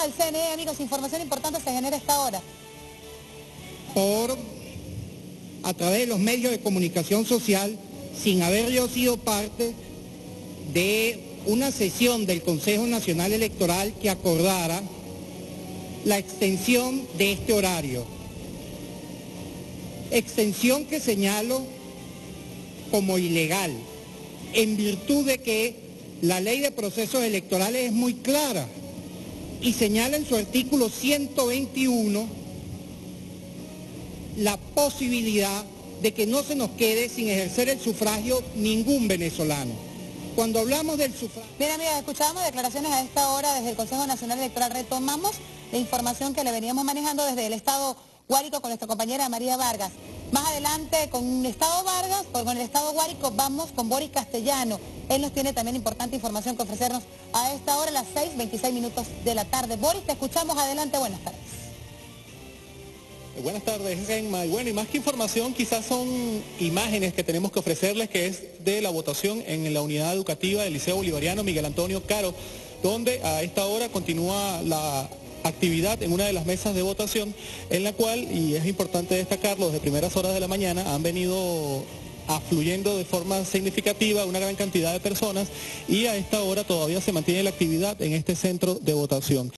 del CNE, amigos, información importante se genera a esta hora. A través de los medios de comunicación social, sin haber yo sido parte de una sesión del Consejo Nacional Electoral que acordara la extensión de este horario. Extensión que señalo como ilegal, en virtud de que la Ley de Procesos Electorales es muy clara y señala en su artículo 121 la posibilidad de que no se nos quede sin ejercer el sufragio ningún venezolano. Cuando hablamos del sufragio... Bien, amigas, escuchábamos declaraciones a esta hora desde el Consejo Nacional Electoral. Retomamos la información que le veníamos manejando desde el Estado Guárico con nuestra compañera María Vargas. Más adelante con el Estado Vargas, con el Estado Guárico, vamos con Boris Castellano. Él nos tiene también importante información que ofrecernos a esta hora, a las 6:26 de la tarde. Boris, te escuchamos. Adelante, buenas tardes. Buenas tardes, Genma. Y bueno, y más que información, quizás son imágenes que tenemos que ofrecerles, que es de la votación en la unidad educativa del Liceo Bolivariano Miguel Antonio Caro, donde a esta hora continúa la actividad en una de las mesas de votación, en la cual, y es importante destacarlo, desde primeras horas de la mañana han venido afluyendo de forma significativa una gran cantidad de personas, y a esta hora todavía se mantiene la actividad en este centro de votación.